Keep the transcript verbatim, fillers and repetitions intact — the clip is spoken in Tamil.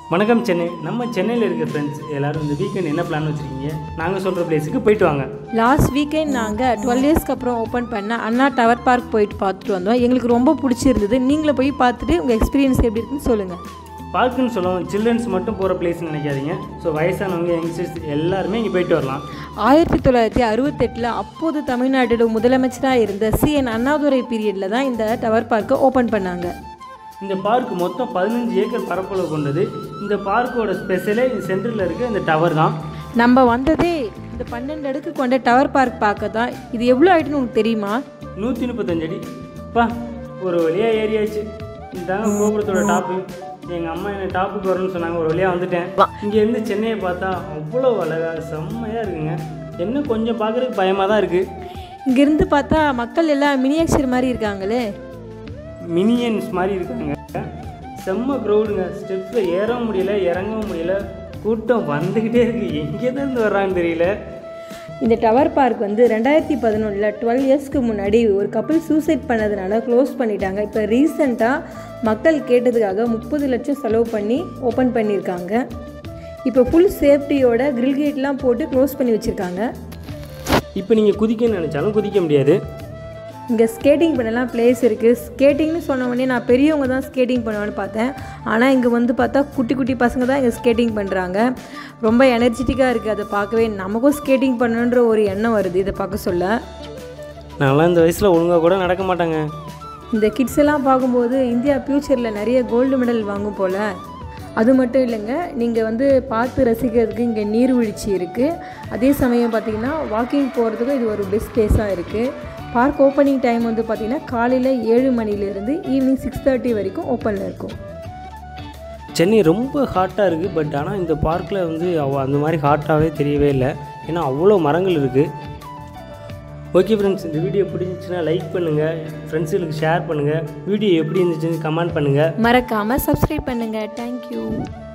வணக்கம் சென்னை. நம்ம சென்னையில் இருக்க ஃப்ரெண்ட்ஸ் எல்லோரும் இந்த வீக்கெண்ட் என்ன பிளான் வச்சுருக்கீங்க? நாங்கள் சொல்கிற பிளேஸுக்கு போயிட்டு வாங்க. லாஸ்ட் வீக்கெண்ட் நாங்கள் டுவெல் இயர்ஸ்க்கு அப்புறம் ஓப்பன் பண்ண அண்ணா டவர் பார்க் போயிட்டு பார்த்துட்டு வந்தோம். எங்களுக்கு ரொம்ப பிடிச்சிருந்தது. நீங்களும் போய் பார்த்துட்டு உங்கள் எக்ஸ்பீரியன்ஸ் எப்படி இருக்குன்னு சொல்லுங்கள். பார்க்குன்னு சொல்லுவோம், சில்ட்ரன்ஸ் மட்டும் போகிற பிளேஸ்ன்னு நினைக்காதீங்க. ஸோ வயசானவங்க, யங்ஸ்டர்ஸ் எல்லாருமே இங்கே போயிட்டு வரலாம். ஆயிரத்தி தொள்ளாயிரத்தி அறுபத்தெட்டில் அப்போது தமிழ்நாட்டோட முதலமைச்சராக இருந்த சி என் அண்ணாதுரை பீரியடில் தான் இந்த டவர் பார்க்கை ஓப்பன் பண்ணாங்க. இந்த பார்க் மொத்தம் பதினஞ்சு ஏக்கர் பரப்பளவு கொண்டது. இந்த பார்க்கோட ஸ்பெஷலே இது சென்டரில் இருக்க இந்த டவர் தான். நம்ம வந்ததே இந்த பன்னெண்டு அடுக்கு கொண்ட டவர் பார்க் பார்க்க தான். இது எவ்வளோ ஆகிட்டுன்னு உங்களுக்கு தெரியுமா? நூற்றி முப்பத்தஞ்சு அடி. பா, ஒரு வழியாக ஏறியாச்சு. இதுதாங்க கோபுரத்தோட டாப்பு. எங்கள் அம்மா என்னை டாப்புக்கு வரணும்னு சொன்னாங்க. ஒரு வழியாக வந்துட்டேன். இங்கேருந்து சென்னையை பார்த்தா அவ்வளோ அழகாக செம்மையாக இருக்குங்க. என்ன கொஞ்சம் பார்க்குறதுக்கு பயமாக தான் இருக்குது. இங்கேருந்து பார்த்தா மக்கள் எல்லாம் மினியேச்சர் மாதிரி இருக்காங்களே, மினியன்ஸ் மாதிரி இருக்காங்க. செம்ம க்ரௌடுங்க. ஸ்டெப்ஸில் ஏறவும் முடியல, இறங்கவும் முடியல. கூட்டம் வந்துக்கிட்டே இருக்குது. எங்கே தான் இருந்து வர்றான்னு தெரியல. இந்த டவர் பார்க் வந்து ரெண்டாயிரத்தி பதினொன்றில் டுவெல் இயர்ஸ்க்கு முன்னாடி ஒரு கப்பல் சூசைட் பண்ணதுனால க்ளோஸ் பண்ணிட்டாங்க. இப்போ ரீசெண்டாக மக்கள் கேட்டதுக்காக முப்பது லட்சம் செலவு பண்ணி ஓப்பன் பண்ணியிருக்காங்க. இப்போ ஃபுல் சேஃப்டியோட கிரில் கேட்லாம் போட்டு க்ளோஸ் பண்ணி வச்சுருக்காங்க. இப்போ நீங்கள் குதிக்கணும்னு நினச்சாலும் குதிக்க முடியாது. இங்கே ஸ்கேட்டிங் பண்ணலாம் பிளேஸ் இருக்குது. ஸ்கேட்டிங்னு சொன்ன உடனே நான் பெரியவங்க தான் ஸ்கேட்டிங் பண்ணுவேன்னு பார்த்தேன். ஆனால் இங்கே வந்து பார்த்தா குட்டி குட்டி பசங்க தான் இங்கே ஸ்கேட்டிங் பண்ணுறாங்க. ரொம்ப எனர்ஜெட்டிக்காக இருக்குது. அதை பார்க்கவே நமக்கும் ஸ்கேட்டிங் பண்ணணுன்ற ஒரு எண்ணம் வருது இதை பார்க்க சொல்ல. நான்லாம் இந்த வயசில் ஒழுங்காக கூட நடக்க மாட்டாங்க. இந்த கிட்ஸ் எல்லாம் பார்க்கும்போது இந்தியா ஃப்யூச்சரில் நிறைய கோல்டு மெடல் வாங்கும் போல். அது மட்டும் இல்லைங்க, நீங்கள் வந்து பார்த்து ரசிக்கிறதுக்கு இங்கே நீர்வீழ்ச்சி இருக்குது. அதே சமயம் பார்த்திங்கன்னா வாக்கிங் போகிறதுக்கும் இது ஒரு பெஸ்ட் பிளேஸாக இருக்குது. பார்க் ஓப்பனிங் டைம் வந்து பார்த்திங்கன்னா காலையில் ஏழு மணிலேருந்து ஈவினிங் சிக்ஸ் தேர்ட்டி வரைக்கும் ஓப்பனில் இருக்கும். சென்னை ரொம்ப ஹாட்டாக இருக்குது. பட் ஆனால் இந்த பார்க்கில் வந்து அவ அந்த மாதிரி ஹாட்டாகவே தெரியவே இல்லை. ஏன்னா அவ்வளோ மரங்கள் இருக்குது. ஓகே ஃப்ரெண்ட்ஸ், இந்த வீடியோ பிடிச்சிச்சுன்னா லைக் பண்ணுங்கள், ஃப்ரெண்ட்ஸுகளுக்கு ஷேர் பண்ணுங்கள். வீடியோ எப்படி இருந்துச்சுன்னு கமெண்ட் பண்ணுங்கள். மறக்காமல் சப்ஸ்கிரைப் பண்ணுங்கள். தேங்க்யூ.